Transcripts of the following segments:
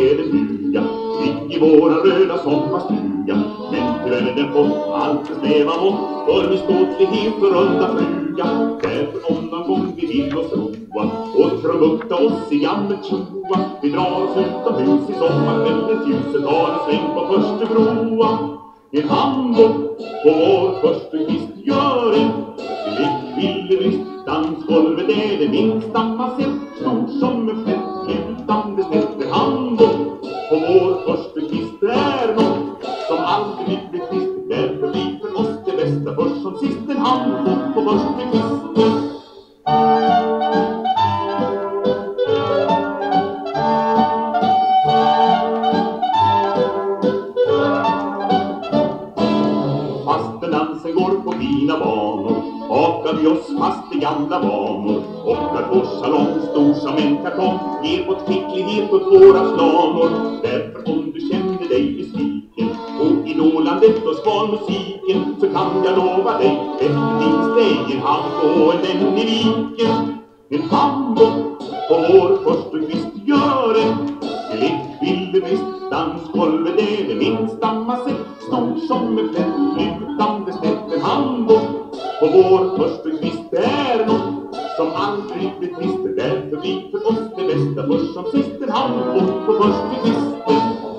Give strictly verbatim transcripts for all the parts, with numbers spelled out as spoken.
är det fluga, fick i våra röda sommarstuga. Men tyvärr den fått allt för snäva mått för min ståtlighet och runda fruga. Därför om någon gång vi vill oss roa och krumbukta oss i gammelt tjoa, vi drar oss utomhus i sommarkvällens ljuset, tar en sväng på första broa. En handbok på vår första kvist gör en lek villebrist. Dansgolvet är det minsta man sett, stort som en flätt utan dess nätt. En handbok på vår första kvist är något som aldrig blir kvist. Därför blir för oss det bästa först som sist en handbok på första kvist. Dansen går på fina banor, hakar vi oss fast i gamla vanor. Och när vår salong stor som en kartong ger vårt skicklighet åt våra slanor. Därför om du känner dig besviken på idolandet och svalmusiken, så kan jag lova dig, efter finns dig en hand och en vän i viken. En handbok på vår första kvist gör en lek villebrist. Dansgolvet är det minsta man sett, stort som en flätt utan dess nätt. En handbok på vår första kvist är något som aldrig blir trist. Därför blir för oss det bästa först som sist en handbok på första kvisten.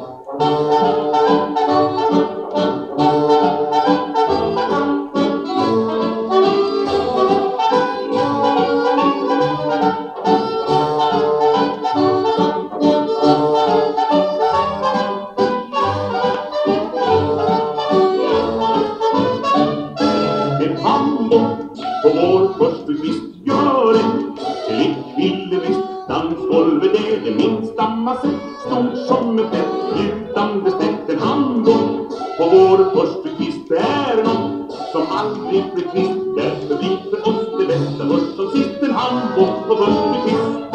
På vår första kvist gör en lek villebrist. Dansgolvet är det minsta man sett, stort som en flätt utan dess nätt. En handbok på vår första kvist är något som aldrig blir kvist. Därför blir för oss det bästa först som sist en handbok på första kvist.